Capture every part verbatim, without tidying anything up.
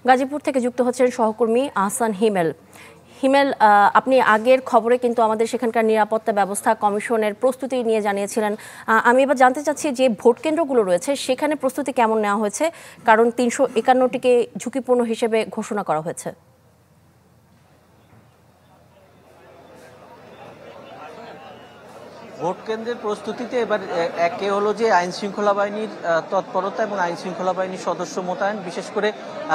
গাজীপুর থেকে যুক্ত হচ্ছেন সহকর্মী আহসান হিমেল। হিমেল, আপনি আগের খবরে কিন্তু আমাদের সেখানকার নিরাপত্তা ব্যবস্থা কমিশনের প্রস্তুতি নিয়ে জানিয়েছিলেন। আমি এবার জানতে চাচ্ছি যে ভোট কেন্দ্রগুলো রয়েছে সেখানে প্রস্তুতি কেমন নেওয়া হয়েছে, কারণ তিনশো একান্নটিকে ঝুঁকিপূর্ণ হিসেবে ঘোষণা করা হয়েছে। ভোট কেন্দ্রের প্রস্তুতিতে এবার একে হলো যে আইন শৃঙ্খলা বাহিনীর তৎপরতা এবং আইন শৃঙ্খলা বাহিনীর সদস্য মোতায়েন, বিশেষ করে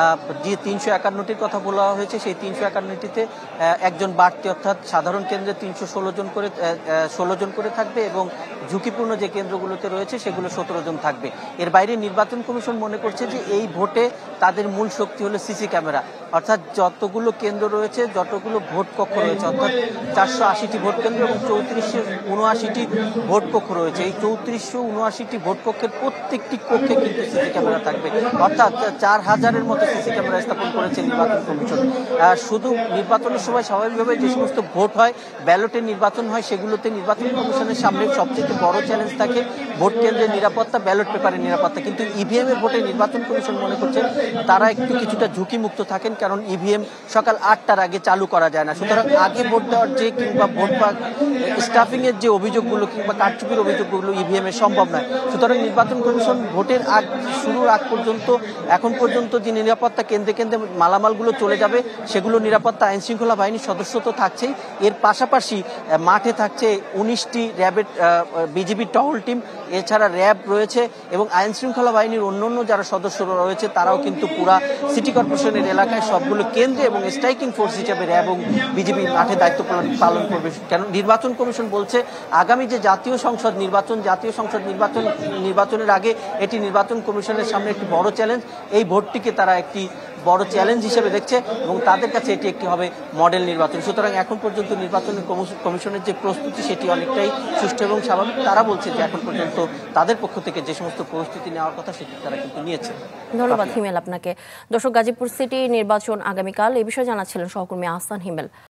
যে তিনশো একান্নটির কথা বলা হয়েছে সেই তিনশো একান্নটিতে একজন বাড়তি, অর্থাৎ সাধারণ কেন্দ্রে তিনশো ষোলো জন করে ষোলো জন করে থাকবে এবং ঝুঁকিপূর্ণ যে কেন্দ্রগুলোতে রয়েছে সেগুলো সতেরো জন থাকবে। এর বাইরে নির্বাচন কমিশন মনে করছে যে এই ভোটে তাদের মূল শক্তি হলো সিসি ক্যামেরা, অর্থাৎ যতগুলো কেন্দ্র রয়েছে, যতগুলো ভোট কক্ষ রয়েছে, অর্থাৎ চারশো আশিটি ভোট কেন্দ্র এবং চৌত্রিশশো উনআশিটি ভোট কক্ষ রয়েছে, এই চৌত্রিশশো উনআশিটি ভোট কক্ষের প্রত্যেকটি কক্ষে কিন্তু সিসি ক্যামেরা থাকবে, অর্থাৎ চার হাজারের মতো সিসি ক্যামেরা স্থাপন করেছে নির্বাচন কমিশন। শুধু নির্বাচনের সময় স্বাভাবিকভাবে যে সমস্ত ভোট হয়, ব্যালটের নির্বাচন হয়, সেগুলোতে নির্বাচন কমিশনের সামনে সবচেয়ে বড় চ্যালেঞ্জ থাকে ভোট কেন্দ্রের নিরাপত্তা, ব্যালট পেপারের নিরাপত্তা। কিন্তু ইভিএম এর ভোটে নির্বাচন কমিশন মনে করছে তারা একটু কিছুটা ঝুঁকিমুক্ত থাকেন, কারণ ইভিএম সকাল আটটার আগে চালু করা যায় না। সুতরাং আগে ভোট দেওয়ার যে কিংবা ভোট স্টাফিং এর যে অভিযোগগুলো কিংবা কারচুপির অভিযোগগুলো ইভিএম এ সম্ভব নয়। সুতরাং নির্বাচন কমিশন ভোটের আগ শুরুর আগ পর্যন্ত এখন পর্যন্ত যে নিরাপত্তা কেন্দ্রে কেন্দ্রে মালামালগুলো চলে যাবে সেগুলো নিরাপত্তা আইন শৃঙ্খলা বাহিনীর সদস্য তো থাকছেই, এর পাশাপাশি মাঠে থাকছে উনিশটি র্যাবের বিজিবির টহল টিম, এছাড়া র্যাব রয়েছে এবং আইন শৃঙ্খলা বাহিনীর অন্যান্য যারা সদস্যরা রয়েছে তারাও কিন্তু পুরা সিটি কর্পোরেশনের এলাকায় সবগুলো কেন্দ্রে এবং স্ট্রাইকিং ফোর্স হিসেবে র্যাব এবং বিজিবি মাঠে দায়িত্ব পালন করবে। কেন নির্বাচন কমিশন বলছে আগামী যে জাতীয় সংসদ নির্বাচন, জাতীয় সংসদ নির্বাচন নির্বাচনের আগে এটি নির্বাচন কমিশনের সামনে একটি বড় চ্যালেঞ্জ, এই ভোটটিকে তারা একটি বড় চ্যালেঞ্জ হিসেবে দেখছে এবং তাদের কাছে এটি একটি হবে মডেল নির্বাচন। সুতরাং এখন পর্যন্ত নির্বাচন কমিশনের যে প্রস্তুতি সেটি অনেকটাই সুষ্ঠু এবং স্বাভাবিক। তারা বলছে যে এখন পর্যন্ত তাদের পক্ষ থেকে যে সমস্ত প্রস্তুতি নেওয়ার কথা সেটি তারা কিন্তু নিয়েছে। ধন্যবাদ হিমেল আপনাকে। দর্শক, গাজীপুর সিটি নির্বাচন আগামীকাল, এই বিষয়ে জানাচ্ছিলেন সহকর্মী আহসান হিমেল।